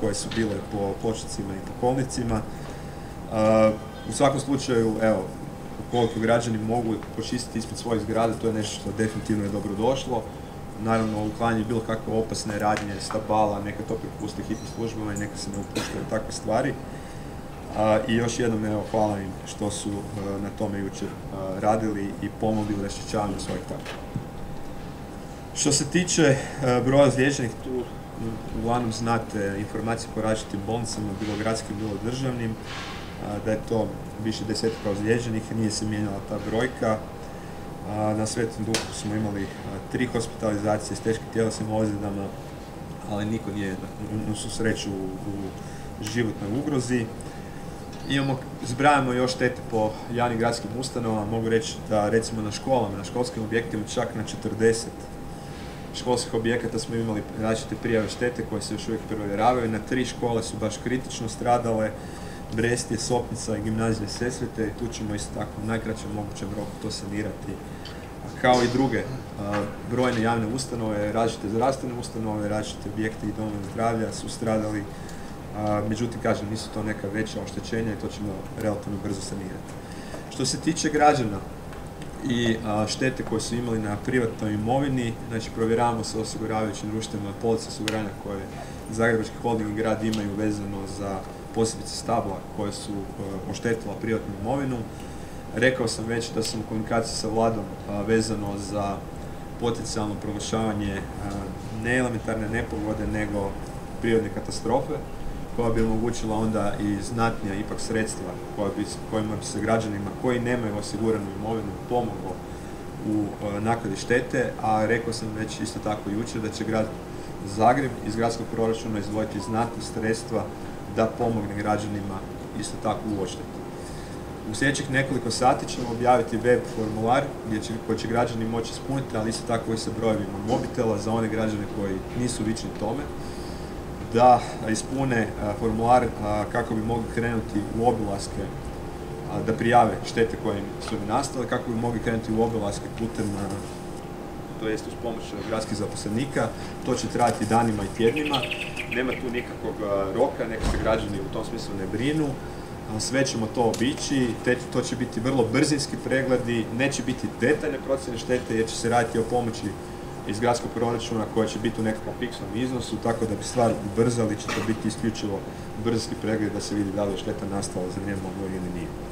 koje su bile po pločnicima i po kolnicima. U svakom slučaju, evo, ukoliko građani mogu počistiti ispred svojih zgrada, to je nešto što definitivno je dobro došlo. Naravno, uklanjanje bilo kakve opasne radnje, stabala, neka to prepuste hitnim službama i neka se ne upuštaju takve stvari. I još jednom, evo, hvala im što su na tome jučer radili i pomogli u raščišćavanju svojih takva. Što se tiče broja ozlijeđenih, tu uglavnom znate informacije po različitim bolnicama, bilo gradskim, bilo državnim, da je to više desetka ozlijeđenih, nije se mijenjala ta brojka. Na Svetom Duhu smo imali 3 hospitalizacije s teškim tjelesnim ozljedama, ali niko nije na svu sreću u životnoj ugrozi. Zbrajamo još štete po javnim gradskim ustanovama, mogu reći da recimo na školama, na školskim objektima čak na 40 školskih objekata smo imali različite prijave štete koje se još uvijek provjeravaju. Na 3 škole su baš kritično stradale, Brestje, Sopnica i gimnazije Sesvete, i tu ćemo isto tako u najkraćem mogućem roku to sanirati. Kao i druge brojne javne ustanove, različite zdravstvene ustanove, različite objekte i domove zdravlja su stradali. Međutim, kažem, nisu to neka veća oštećenja i to ćemo relativno brzo sanirati. Što se tiče građana i štete koje su imali na privatnoj imovini, znači provjeravamo sa osiguravajućim društvima police osiguranja koje Zagrebački holding i grad imaju vezano za posebice stabla koje su oštetila privatnu imovinu. Rekao sam već da sam u komunikaciji sa vladom vezano za potencijalno proglašavanje ne elementarne nepogode, nego prirodne katastrofe, koja bi omogućila onda i znatnija ipak sredstva kojima bi se građanima koji nemaju osiguranu imovinu pomoglo u naknadi štete, a rekao sam već isto tako jučer da će grad Zagreb iz gradskog proračuna izdvojiti znatna sredstva da pomogne građanima isto tako u odšteti. U sljedećih nekoliko sati ćemo objaviti web formular koji će građani moći ispuniti, ali isto tako i sa brojevima mobitela za one građane koji nisu vični tome, da ispune formular kako bi mogli krenuti u obilaske, da prijave štete koje su im nastale, kako bi mogli krenuti u obilaske putem, to jest uz pomoć gradskih zaposlenika. To će trajati danima i tjednima, nema tu nikakvog roka, neka se građani u tom smislu ne brinu. Sve ćemo to obići, to će biti vrlo brzinski pregledi, neće biti detaljne procjene štete jer će se raditi o pomoći iz gradskog proračuna koja će biti u nekakvom fiksnom iznosu, tako da bi stvar ubrzali, će to biti isključivo brzinski pregled da se vidi da li je šteta nastala za vrijeme ili nije.